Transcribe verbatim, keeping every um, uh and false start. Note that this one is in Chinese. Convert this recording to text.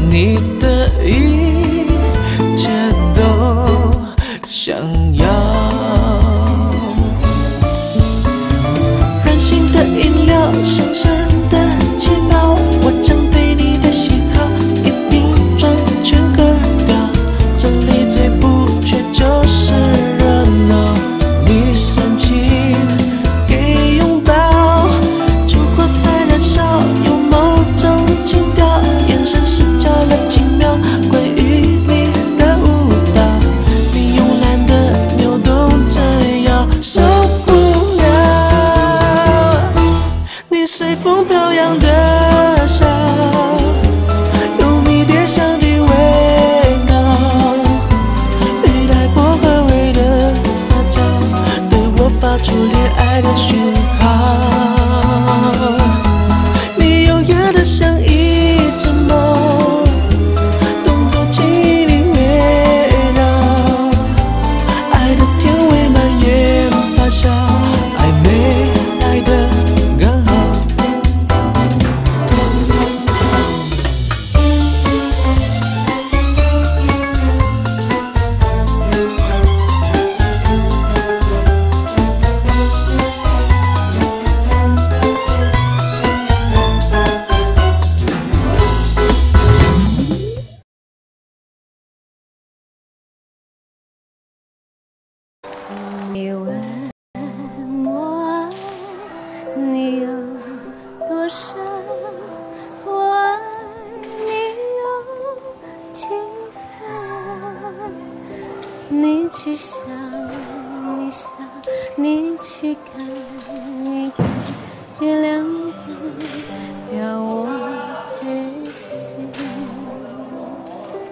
你的一切都想要。任性的饮料，深深的气泡，我将对你的喜好一瓶装全喝掉。这里最不缺就是热闹，你深情给拥抱，烛火在燃烧，有某种情调，眼神失焦了几秒，关于你的舞蹈，你慵懒的扭动着腰，受不了你随风飘扬的笑，有迷迭香的味道，雨带薄荷味的撒娇，对我发出恋爱的讯号。你优雅的像一只梦，动作轻易地围绕，爱的甜味蔓延发酵，暧昧来得刚好。 你问我爱你有多深，我爱你有几分？你去想一想，你去看一看，月亮让我陪